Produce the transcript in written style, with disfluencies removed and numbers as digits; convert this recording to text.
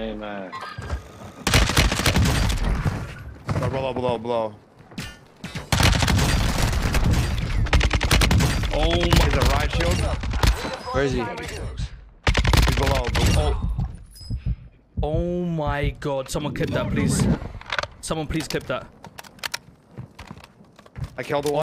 fucking. Below. Oh my. Is it riot shield? Where is he? He's below. Oh my god. Someone clip that, please. Someone please clip that. I killed the one.